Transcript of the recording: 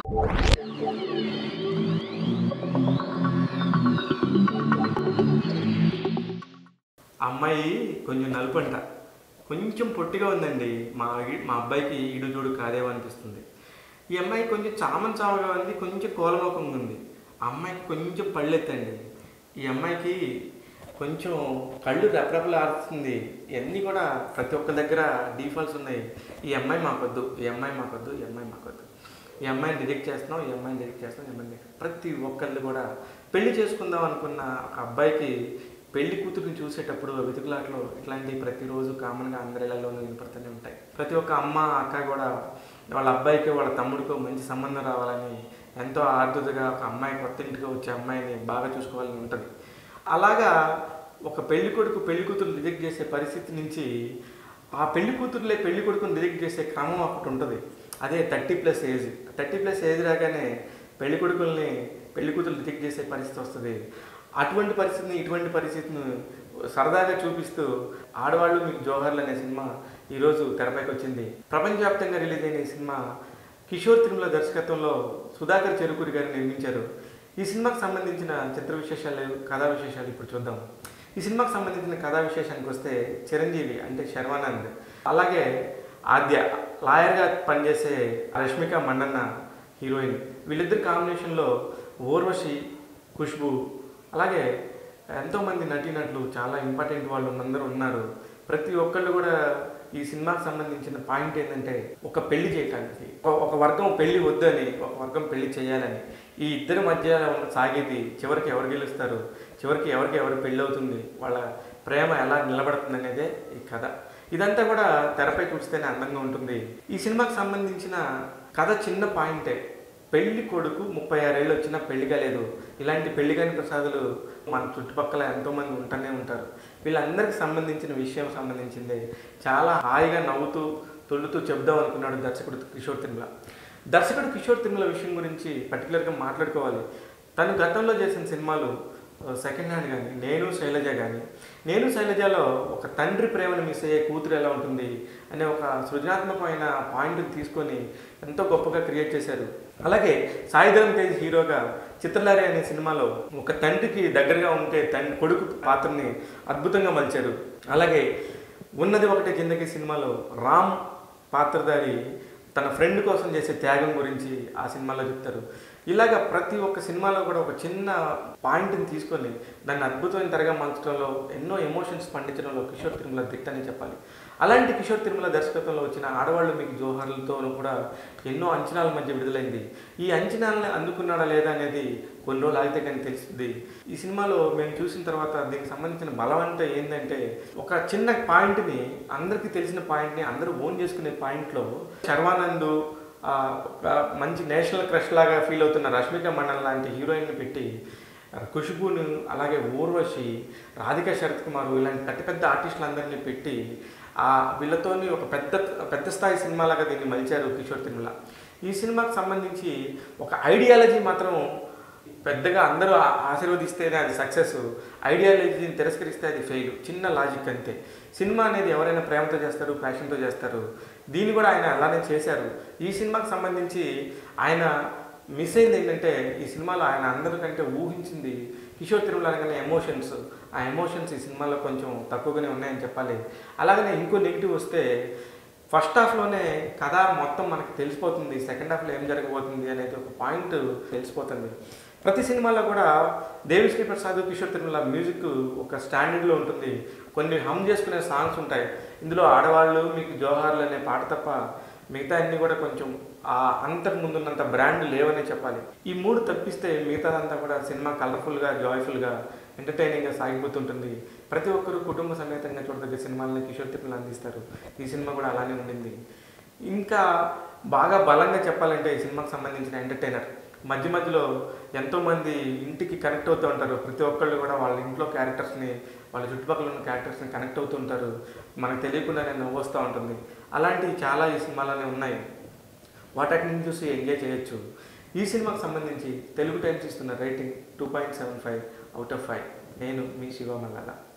అమ్మాయి కొంచెం నలుపంట, కొంచెం పొట్టిగా ఉందండి. మా అబ్బాయికి ఈడు జోడు కాదేమో అనిపిస్తుంది. ఈ అమ్మాయి కొంచెం చామగా ఉంది, కొంచెం కోలమోకంగా ఉంది. ఆ అమ్మాయికి కొంచెం పళ్ళెత్తండి. ఈ అమ్మాయికి కొంచెం కళ్ళు రెపరెపలు ఆడుతుంది. ఇవన్నీ కూడా ప్రతి ఒక్క దగ్గర డీఫాల్ట్స్ ఉన్నాయి. ఈ అమ్మాయి మాకొద్దు, ఈ అమ్మాయి మాకొద్దు, ఈ అమ్మాయి మాకొద్దు, ఈ అమ్మాయిని రిజెక్ట్ చేస్తున్నాం, ఈ అమ్మాయిని రిజెక్ట్ చేస్తున్నాం, ఈ అమ్మాయిని ప్రతి ఒక్కళ్ళు కూడా పెళ్లి చేసుకుందాం అనుకున్న ఒక అబ్బాయికి పెళ్లి కూతురిని చూసేటప్పుడు వెతుకులాటలో ఇట్లాంటివి ప్రతిరోజు కామన్గా అందరిలోనూ వినపడుతూనే ఉంటాయి. ప్రతి ఒక్క అమ్మ అక్క కూడా వాళ్ళ అబ్బాయికి వాళ్ళ తమ్ముడికో మంచి సంబంధం రావాలని ఎంతో ఆర్ద్రతగా ఒక అమ్మాయి కొత్త ఇంటికి వచ్చే అమ్మాయిని బాగా చూసుకోవాలని ఉంటుంది. అలాగా ఒక పెళ్లి కొడుకు పెళ్లి కూతురు రిజెక్ట్ చేసే పరిస్థితి నుంచి ఆ పెళ్లి కూతురులే పెళ్లి కొడుకుని రిజెక్ట్ చేసే క్రమం ఒకటి ఉంటుంది. అదే 30+ ఏజ్. 30+ ఏజ్ రాగానే పెళ్లి కొడుకుల్ని పెళ్లి కూతురు రిజెక్ట్ చేసే పరిస్థితి వస్తుంది. అటువంటి పరిస్థితిని ఇటువంటి పరిస్థితిని సరదాగా చూపిస్తూ ఆడవాళ్ళు మీకు జోహార్లు అనే సినిమా ఈరోజు తెరపైకి వచ్చింది. ప్రపంచవ్యాప్తంగా రిలీజ్ అయిన ఈ సినిమా కిషోర్ తిరుమల దర్శకత్వంలో సుధాకర్ చెరుకూరి గారు నిర్మించారు. ఈ సినిమాకు సంబంధించిన చిత్ర విశేషాలు, కథా విశేషాలు ఇప్పుడు చూద్దాం. ఈ సినిమాకు సంబంధించిన కథా విశేషానికి వస్తే చిరంజీవి అంటే శర్వానంద్, అలాగే ఆద్య లాయర్గా పనిచేసే రష్మిక మండన్న హీరోయిన్, వీళ్ళిద్దరు కాంబినేషన్లో ఊర్వశి, ఖుష్బు, అలాగే ఎంతోమంది నటీనటులు చాలా ఇంపార్టెంట్ వాళ్ళు అందరూ ఉన్నారు. ప్రతి ఒక్కళ్ళు కూడా ఈ సినిమాకి సంబంధించిన పాయింట్ ఏంటంటే ఒక పెళ్లి చేయటానికి ఒక వర్గం పెళ్లి వద్దని, ఒక వర్గం పెళ్లి చేయాలని, ఈ ఇద్దరి మధ్య సాగేది చివరికి ఎవరు గెలుస్తారు, చివరికి ఎవరు పెళ్ళి అవుతుంది, వాళ్ళ ప్రేమ ఎలా నిలబడుతుంది అనేదే ఈ కథ. ఇదంతా కూడా తెరపై చూస్తేనే అందంగా ఉంటుంది. ఈ సినిమాకి సంబంధించిన కథ చిన్న పాయింటే. పెళ్లి కొడుకు 36 ఏళ్ళు వచ్చినా పెళ్లి కాలేదు. ఇలాంటి పెళ్లి కాని ప్రసాదులు మన చుట్టుపక్కల ఎంతోమంది ఉంటూనే ఉంటారు. వీళ్ళందరికీ సంబంధించిన విషయం సంబంధించిందే చాలా హాయిగా నవ్వుతూ తొలుతూ చెప్దాం అనుకున్నాడు దర్శకుడు కిషోర్ తిరుమల. దర్శకుడు కిషోర్ తిరుమల విషయం గురించి పర్టికులర్గా మాట్లాడుకోవాలి. తను గతంలో చేసిన సినిమాలు సెకండ్ హ్యాండ్ కానీ, నేను శైలజలో ఒక తండ్రి ప్రేమను మిస్ అయ్యే కూతురు ఎలా ఉంటుంది అనే ఒక సృజనాత్మకమైన పాయింట్ని తీసుకొని ఎంతో గొప్పగా క్రియేట్ చేశారు. అలాగే సాయిధరం తేజ్ హీరోగా చిత్రలారి అనే సినిమాలో ఒక తండ్రికి దగ్గరగా ఉంటే కొడుకు పాత్రని అద్భుతంగా మలిచారు. అలాగే ఉన్నది ఒకటే జిందగీ సినిమాలో రామ్ పాత్రధారి తన ఫ్రెండ్ కోసం చేసే త్యాగం గురించి ఆ సినిమాలో చెప్తారు. ఇలాగ ప్రతి ఒక్క సినిమాలో కూడా ఒక చిన్న పాయింట్ని తీసుకొని దాన్ని అద్భుతమైన తరగా మలచడంలో, ఎన్నో ఎమోషన్స్ పండించడంలో కిషోర్ తిరుమల దిట్టని చెప్పాలి. అలాంటి కిషోర్ తిరుమల దర్శకత్వంలో వచ్చిన ఆడవాళ్ళు మీకు జోహార్లతోనూ కూడా ఎన్నో అంచనాల మధ్య విడుదలైంది. ఈ అంచనాలని అందుకున్నాడా లేదా అనేది కొన్ని రోజులు ఆగితే కానీ తెలుస్తుంది. ఈ సినిమాలో మేము చూసిన తర్వాత దీనికి సంబంధించిన బలం అంటే ఏంటంటే, ఒక చిన్న పాయింట్ని, అందరికీ తెలిసిన పాయింట్ని అందరూ ఓన్ చేసుకునే పాయింట్లో శర్వానంద్, మంచి నేషనల్ క్రష్ లాగా ఫీల్ అవుతున్న రష్మిక మండన్ లాంటి హీరోయిన్ని పెట్టి, ఖుష్బును, అలాగే ఊర్వశి, రాధికా శరత్ కుమార్ ఇలాంటి పెద్ద ఆర్టిస్టులందరినీ పెట్టి వీళ్ళతోని ఒక పెద్ద స్థాయి సినిమాలాగా దీన్ని మలిచారు కిషోర్ తిరుమల. ఈ సినిమాకి సంబంధించి ఒక ఐడియాలజీ మాత్రం పెద్దగా అందరూ ఆశీర్వదిస్తేనే అది సక్సెస్, ఐడియాలజీని తిరస్కరిస్తే అది ఫెయిల్. చిన్న లాజిక్ అంతే. సినిమా అనేది ఎవరైనా ప్రేమతో చేస్తారు, ప్యాషన్తో చేస్తారు. దీన్ని కూడా ఆయన అలానే చేశారు. ఈ సినిమాకి సంబంధించి ఆయన మిస్ అయింది ఏంటంటే, ఈ సినిమాలో ఆయన అందరికంటే ఊహించింది కిషోర్ తిరుమల అనగానే ఎమోషన్స్. ఆ ఎమోషన్స్ ఈ సినిమాలో కొంచెం తక్కువగానే ఉన్నాయని చెప్పాలి. అలాగనే ఇంకో నెగిటివ్ వస్తే, ఫస్ట్ హాఫ్లోనే కథ మొత్తం మనకి తెలిసిపోతుంది, సెకండ్ హాఫ్లో ఏం జరగబోతుంది అనేది ఒక పాయింట్ తెలిసిపోతుంది. ప్రతి సినిమాలో కూడా దేవిశ్రీ ప్రసాద్, కిషోర్ తిరుమల మ్యూజిక్ ఒక స్టాండర్డ్లో ఉంటుంది. కొన్ని హమ్ చేసుకునే సాంగ్స్ ఉంటాయి. ఇందులో ఆడవాళ్ళు మీకు జోహార్లు అనే పాట తప్ప మిగతా అన్నీ కూడా కొంచెం అంతకు ముందున్నంత బ్రాండ్ లేవనే చెప్పాలి. ఈ 3 తప్పిస్తే మిగతాదంతా కూడా సినిమా కలర్ఫుల్గా, జాయ్ఫుల్గా, ఎంటర్టైనింగ్గా సాగిపోతుంటుంది. ప్రతి ఒక్కరూ కుటుంబ సమేతంగా చూడదగ్గ సినిమాలని కిషోర్ తిరుమల అందిస్తారు. ఈ సినిమా కూడా అలానే ఉండింది. ఇంకా బాగా బలంగా చెప్పాలంటే ఈ సినిమాకి సంబంధించిన ఎంటర్టైనర్, మధ్యలో ఎంతోమంది ఇంటికి కనెక్ట్ అవుతూ ఉంటారు. ప్రతి ఒక్కళ్ళు కూడా వాళ్ళ ఇంట్లో క్యారెక్టర్స్ని, వాళ్ళ చుట్టుపక్కల ఉన్న క్యారెక్టర్స్ని కనెక్ట్ అవుతూ ఉంటారు. మనకు తెలియకుండానే నవ్వు వస్తూ ఉంటుంది. అలాంటివి చాలా ఈ సినిమాలోనే ఉన్నాయి. వాటిని చూసి ఎంజాయ్ చేయొచ్చు. ఈ సినిమాకి సంబంధించి తెలుగు టైమ్స్ ఇస్తున్న రేటింగ్ 2.75/5. నేను మీ శివ మంగళ.